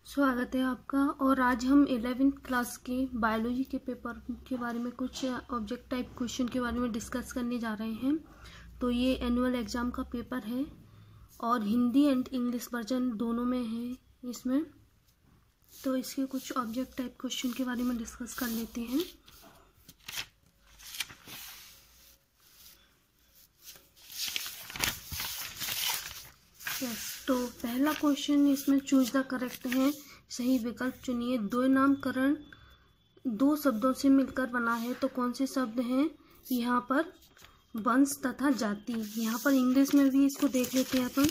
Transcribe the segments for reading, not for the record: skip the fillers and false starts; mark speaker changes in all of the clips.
Speaker 1: स्वागत है आपका। और आज हम 11वीं क्लास के बायोलॉजी के पेपर के बारे में कुछ ऑब्जेक्ट टाइप क्वेश्चन के बारे में डिस्कस करने जा रहे हैं। तो ये एनुअल एग्ज़ाम का पेपर है और हिंदी एंड इंग्लिश वर्जन दोनों में है इसमें। तो इसके कुछ ऑब्जेक्ट टाइप क्वेश्चन के बारे में डिस्कस कर लेते हैं। तो पहला क्वेश्चन इसमें चूज द करेक्ट है, सही विकल्प चुनिए। द्वैनामकरण दो शब्दों से मिलकर बना है, तो कौन से शब्द हैं यहाँ पर? वंश तथा जाति। यहाँ पर इंग्लिश में भी इसको देख लेते हैं अपन।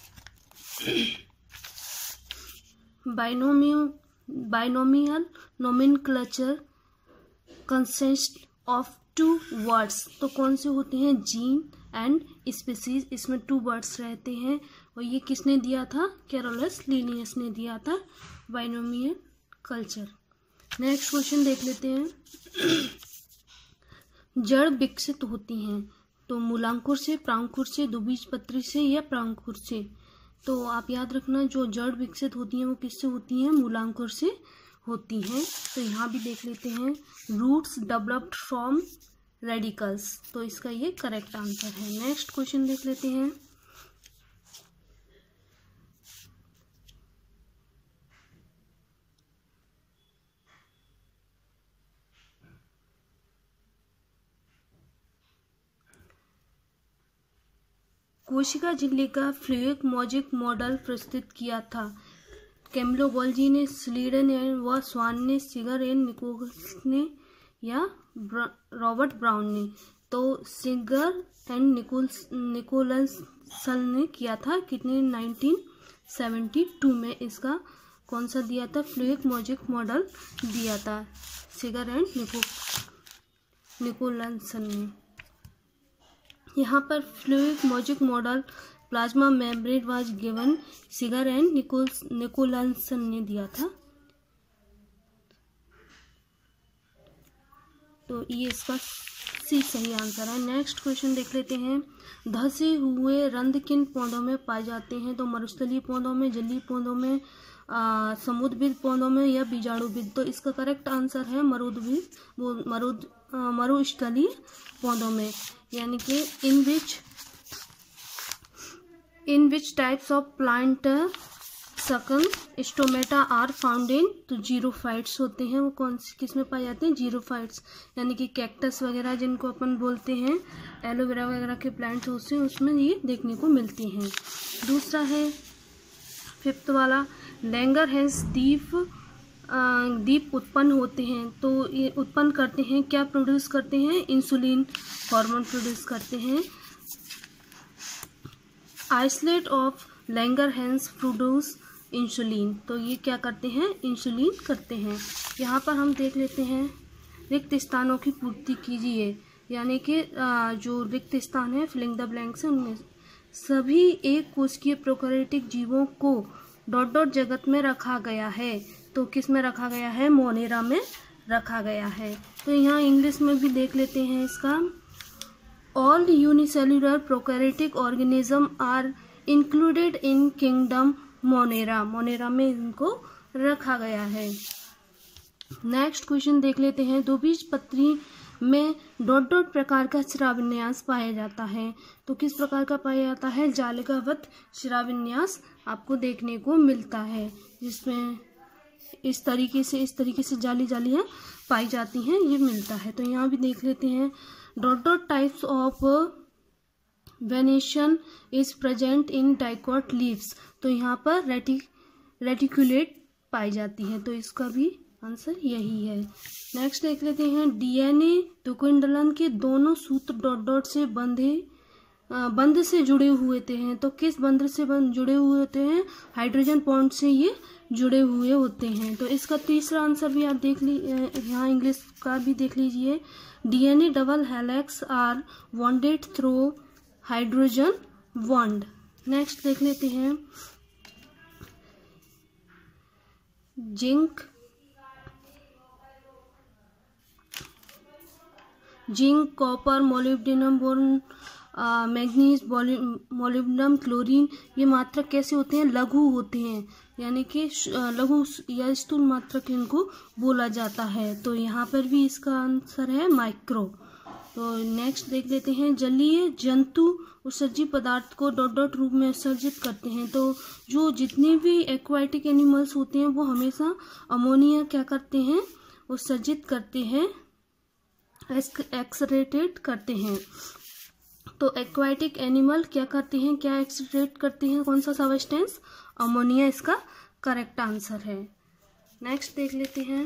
Speaker 1: Binomial nomenclature consist of two words, तो कौन से होते हैं? Gene and species. इसमें टू वर्ड्स रहते हैं और ये किसने दिया था? कैरोलस लिनियस ने दिया था बाइनोमियल कल्चर। नेक्स्ट क्वेश्चन देख लेते हैं। जड़ विकसित होती हैं, तो मूलांकुर से, प्रांकुर से, द्विबीजपत्री से या प्रांकुर से? तो आप याद रखना, जो जड़ विकसित होती हैं वो किससे होती हैं? मूलांकुर से होती हैं। तो यहाँ भी देख लेते हैं, रूट्स डेवलप्ड फ्रॉम रेडिकल्स, तो इसका ये करेक्ट आंसर है। नेक्स्ट क्वेश्चन देख लेते हैं। कोशिका झिल्ली का फ्लूइड मॉडल प्रस्तुत किया था। कैम्बलो-गोल्जी ने, स्लीडन व स्वान ने, सिगर एंड निकोलस ने या रॉबर्ट ब्राउन ने? तो सिगर एंड निकोलसन ने किया था। कितने? 1972 में इसका कौन सा दिया था? फ्लूइड मॉडल दिया था सिगर एंड निकोलसन ने। यहाँ पर fluid model plasma membrane was given, Singer and Nicolson ने दिया था। तो ये इसका सी सही आंसर है। नेक्स्ट क्वेश्चन देख लेते हैं। धसे हुए रंध्र किन पौधों में पाए जाते हैं? तो मरुस्थलीय पौधों में, जलीय पौधों में, समुद्रविद पौधों में या बीजाणुविद? तो इसका करेक्ट आंसर है मरुस्थलीय पौधों में। यानी कि in which types of plant sunken stomata are found in? तो जीरोफाइट्स होते हैं वो। कौन से किस में पाए जाते हैं? जीरोफाइट्स। यानी कि कैक्टस वगैरह जिनको अपन बोलते हैं, एलोवेरा वगैरह के प्लांट्स होते हैं, उसमें ये देखने को मिलती हैं। दूसरा है फिफ्थ वाला, लैंगरहैंस दीप उत्पन्न होते हैं, तो ये उत्पन्न करते हैं क्या? प्रोड्यूस करते हैं? इंसुलिन हार्मोन प्रोड्यूस करते हैं। Islets of Langerhans produce insulin, तो ये क्या करते हैं? इंसुलिन करते हैं। यहाँ पर हम देख लेते हैं, रिक्त स्थानों की पूर्ति कीजिए। यानी कि जो रिक्त स्थान है, फिलिंग द ब्लैंक्स है, उनमें सभी एक कोशिकीय प्रोकैरियोटिक जीवों को डॉट डॉट जगत में रखा गया है। तो किस में रखा गया है? मोनेरा में रखा गया है। तो यहाँ इंग्लिश में भी देख लेते हैं इसका। All unicellular prokaryotic organism are included in kingdom Monera. Monera में इनको रखा गया है। नेक्स्ट क्वेश्चन देख लेते हैं। द्विबीजपत्री में डॉट डॉट प्रकार का शिराविन्यास पाया जाता है, तो किस प्रकार का पाया जाता है? जालिकावत शिराविन्यास आपको देखने को मिलता है, जिसमें इस तरीके से जालियां पाई जाती हैं, ये मिलता है। तो यहाँ भी देख लेते हैं, dot dot types of venation is present in dicot leaves, तो यहाँ पर रेटिकुलेट पाई जाती है। तो इसका भी आंसर यही है। नेक्स्ट देख लेते हैं। डीएनए द्विकुंडलन के दोनों सूत्र डॉट डॉट से बंध से जुड़े हुए हैं, तो किस बंध से जुड़े हुए होते हैं? हाइड्रोजन बॉन्ड से ये जुड़े हुए होते हैं। तो इसका तीसरा आंसर भी आप देख यहाँ इंग्लिश का भी देख लीजिए। DNA double helix are bonded through hydrogen bond. Next देख लेते हैं। Zinc, copper, molybdenum, boron, manganese, molybdenum, chlorine, ये मात्रक कैसे होते हैं? लघु होते हैं। यानी कि लघु या स्थूल मात्रक इनको बोला जाता है। तो यहाँ पर भी इसका आंसर है माइक्रो। तो नेक्स्ट देख लेते हैं, जलीय जंतु उत्सर्जी पदार्थ को डॉट डॉट रूप में उत्सर्जित करते हैं। तो जो जितने भी एक्वाटिक एनिमल्स होते हैं वो हमेशा अमोनिया क्या करते हैं, उत्सर्जित करते हैं, एक्सरेटेड करते हैं। तो एक्वाटिक एनिमल क्या करते हैं, क्या एक्सक्रीट करते हैं, कौन सा सब्सटेंस, अमोनिया इसका करेक्ट आंसर है। नेक्स्ट देख लेते हैं,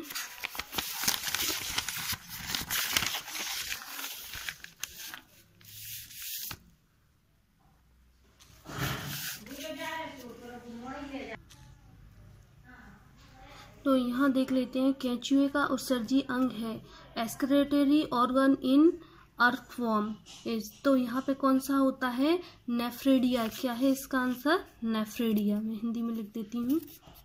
Speaker 1: तो यहाँ देख लेते हैं, केंचुए का उत्सर्जी अंग है एक्सक्रेटरी ऑर्गन इन अर्थवॉर्म। तो यहाँ पे कौन सा होता है, नेफ्रेडिया। क्या है इसका आंसर, नेफ्रेडिया। मैं हिंदी में लिख देती हूँ,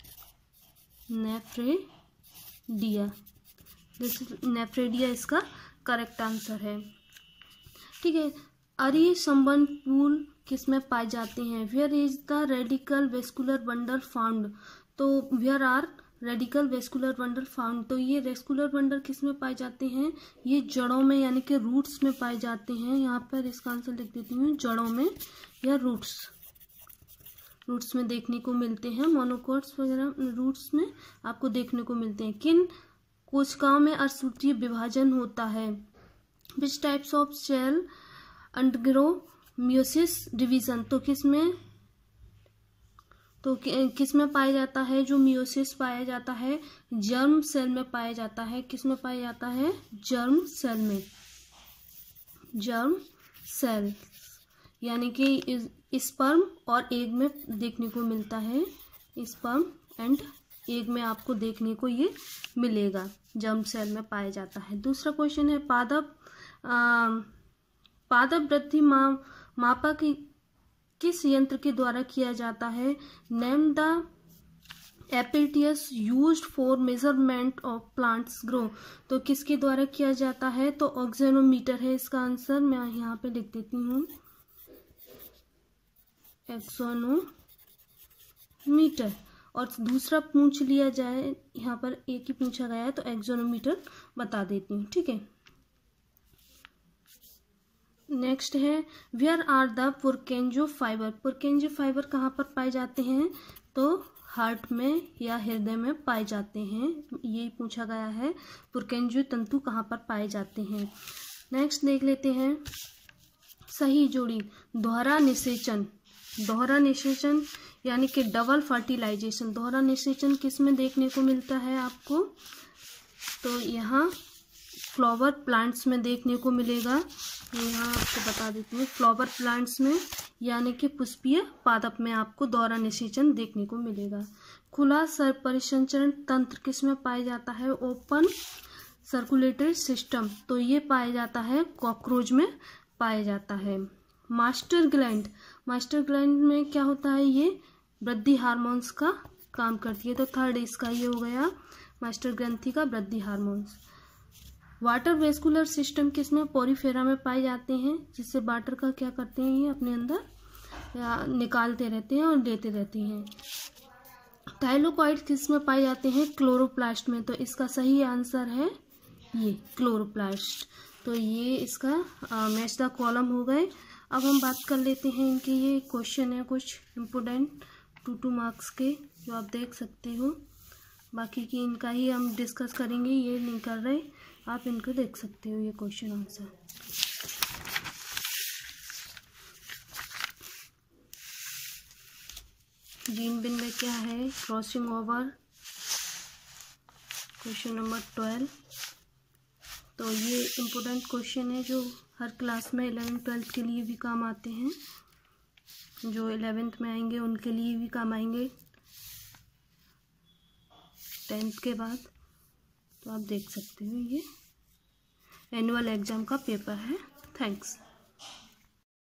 Speaker 1: नेफ्रेडिया। नेफ्रेडिया इसका करेक्ट आंसर है। ठीक है, अरीय संबंध पूल किस में पाए जाते हैं, where is the radical vascular bundle found. तो where are radical vascular bundle found. तो ये वेस्कुलर बंडल किस में पाए जाते हैं, ये जड़ों में यानी कि रूट्स में पाए जाते हैं। यहाँ पर इसका आंसर लिख देती हूँ, जड़ों में या रूट्स में देखने को मिलते हैं। मोनोकोट्स वगैरह रूट्स में आपको देखने को मिलते हैं। किन कोशिकाओं में अर्धसूत्रीय विभाजन होता है, which types of cell undergo meiosis division. तो किस में पाया जाता है, जो मियोसिस पाया जाता है जर्म सेल में पाया जाता है। किस में पाया जाता है, जर्म सेल में। जर्म सेल यानी कि स्पर्म और एग में देखने को मिलता है। स्पर्म एंड एग में आपको देखने को ये मिलेगा, जर्म सेल में पाया जाता है। दूसरा क्वेश्चन है, पादप वृद्धि मापक किस यंत्र के द्वारा किया जाता है, name the apparatus used for measurement of plants grow. तो किसके द्वारा किया जाता है, तो ऑक्सेनोमीटर है इसका आंसर। मैं यहाँ पे लिख देती हूँ, एक्सोनोमीटर। और दूसरा पूछ लिया जाए, यहाँ पर एक ही पूछा गया है तो एक्सोनोमीटर बता देती हूँ। ठीक है, नेक्स्ट है, where are the Purkinje fibre. Purkinje fibre कहाँ पर पाए जाते हैं, तो हार्ट में या हृदय में पाए जाते हैं। यही पूछा गया है, पुरकेंजो तंतु कहाँ पर पाए जाते हैं। नेक्स्ट देख लेते हैं, सही जोड़ी दोहरा निषेचन। दोहरा निषेचन यानी कि डबल फर्टिलाइजेशन। दोहरा निषेचन किस में देखने को मिलता है आपको, तो यहाँ फ्लावर प्लांट्स में देखने को मिलेगा। यहाँ आपको बता देती हूँ, फ्लावर प्लांट्स में यानी कि पुष्पीय पादप में आपको दोहरा निषेचन देखने को मिलेगा। खुला परिसंचरण तंत्र किस में पाया जाता है, ओपन सर्कुलेटरी सिस्टम। तो ये पाया जाता है कॉकरोच में पाया जाता है। मास्टर ग्लैंड, मास्टर ग्लैंड में क्या होता है, ये वृद्धि हार्मोन्स का काम करती है। तो थर्ड इसका ये हो गया, मास्टर ग्रंथि का वृद्धि हार्मोन्स। वाटर वेस्कुलर सिस्टम किसमें, पोरीफेरा में पाए जाते हैं, जिससे वाटर का क्या करते हैं, ये अपने अंदर निकालते रहते हैं और लेते रहते हैं। थाइलोकॉइड किस में पाए जाते हैं, क्लोरोप्लास्ट में। तो इसका सही आंसर है ये क्लोरोप्लास्ट। तो ये इसका मैच द कॉलम हो गए। अब हम बात कर लेते हैं इनके, ये क्वेश्चन है कुछ इम्पोर्टेंट 2 मार्क्स के, जो आप देख सकते हो। बाकी की इनका ही हम डिस्कस करेंगे, ये नहीं कर रहे, आप इनको देख सकते हो ये क्वेश्चन आंसर। जीन बिन में क्या है, क्रॉसिंग ओवर, क्वेश्चन नंबर 12। तो ये इम्पोर्टेंट क्वेश्चन है जो हर क्लास में 11th 12th के लिए भी काम आते हैं, जो 11th में आएंगे उनके लिए भी काम आएंगे 10th के बाद। तो आप देख सकते हो, ये एनुअल एग्जाम का पेपर है। थैंक्स।